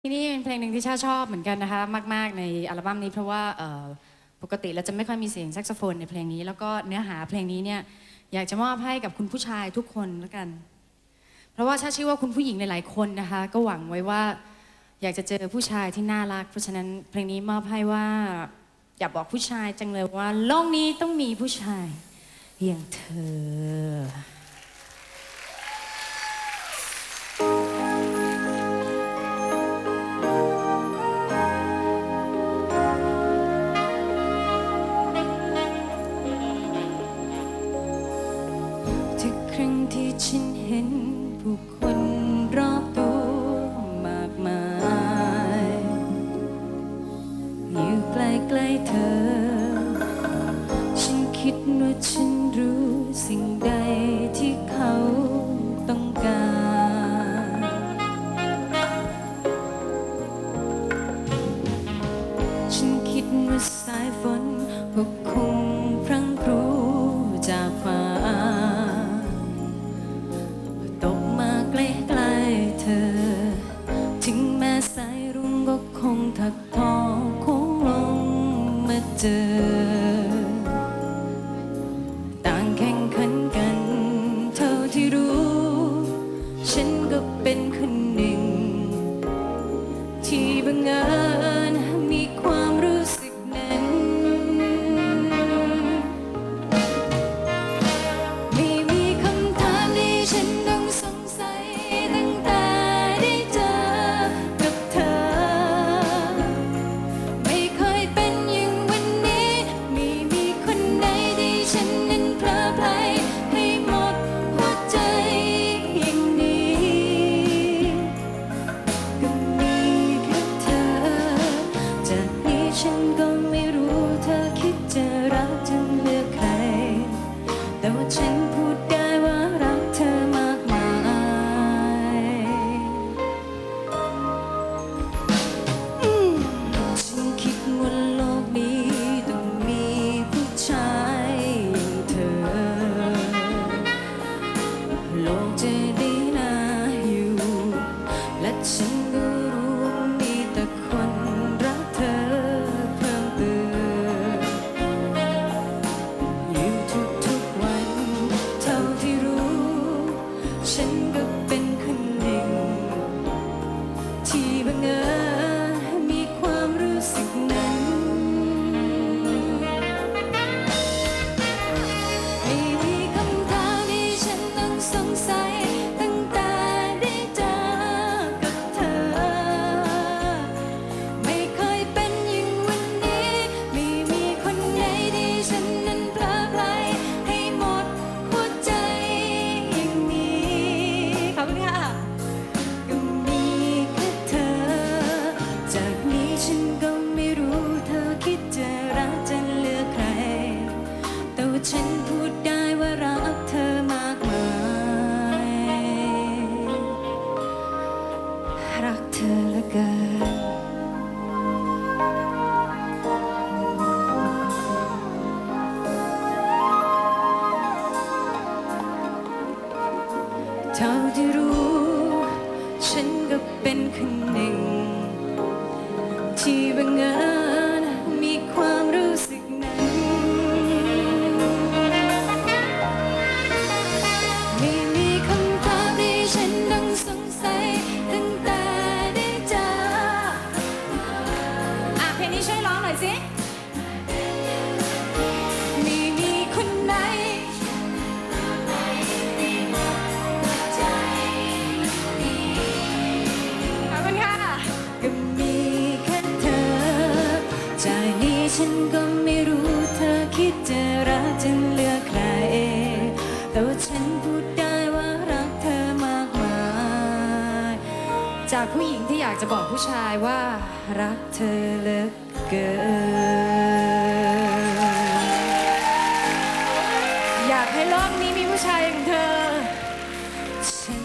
ที่นี่เป็นเพลงหนึ่งที่ชอบเหมือนกันนะคะมากๆในอัลบั้มนี้เพราะว่าปกติเราจะไม่ค่อยมีเสียงแซกโซโฟนในเพลงนี้แล้วก็เนื้อหาเพลงนี้เนี่ยอยากจะมอบให้กับคุณผู้ชายทุกคนแล้วกันเพราะว่าถ้าเชื่อว่าคุณผู้หญิงหลายๆคนนะคะก็หวังไว้ว่าอยากจะเจอผู้ชายที่น่ารักเพราะฉะนั้นเพลงนี้มอบให้ว่าอยากบอกผู้ชายจังเลยว่าโลกนี้ต้องมีผู้ชายอย่างเธอครั้งที่ฉันเห็นผู้คนรอบตัวมากมายอยู่ใกล้ๆเธอฉันคิดว่าฉันรู้สิ่งใดที่เขาต้องการฉันคิดว่าสายฝนก็คงพรั่งพรูจากฟ้าถึงแม้สายรุ้งก็คงถักทอโค้งลงมาเจอต่างแข่งขันกันเท่าที่รู้ฉันก็เป็นคนหนึ่งที่บังเอิญมีความรู้สึกนั้นไม่มีคำถามที่ฉันต้องสงสัยตั้งแต่ฉันก็ไม่รู้เธอคิดจะรักจะเลือกใครแต่ว่าฉันพูดได้ว่ารักเธอมากมายฉันคิดว่าโลกนี้ต้องมีผู้ชายอย่างเธอโลกจะได้น่าอยู่และฉันก็รู้ว่ามีแต่คนรักเธอฉันก็เป็นคนหนึ่งที่บังเอิญมีความรู้สึกนั้นไม่มีคำถามที่ฉันต้องสงสัยตั้งแต่ได้เจอกับเธอไม่เคยเป็นอย่างวันนี้ไม่มีคนไหนที่ฉันนั้นเพลิดเพลินให้หมดหัวใจอย่างนี้ก็มีแค่เธอจากนี้ฉันก็ไม่รู้เธอคิดจะรักจะเลือกใครแต่ว่าฉันพูดได้ว่ารักเธอมากมายรักเธอเหลือเกินเท่าที่รู้ฉันก็เป็นคนหนึ่งที่บังเอิญมีความรู้สึกนั้นไม่มีคำถามที่ฉันต้องสงสัยตั้งแต่ได้เจอเพลงนี้ช่วยร้องหน่อยสิไม่มีคนไหนฉันก็ไม่รู้เธอคิดจะรักจะเลือกใครแต่ว่าฉันพูดได้ว่ารักเธอมากมายจากผู้หญิงที่อยากจะบอกผู้ชายว่ารักเธอเหลือเกินอยากให้โลกนี้มีผู้ชายอย่างเธอฉัน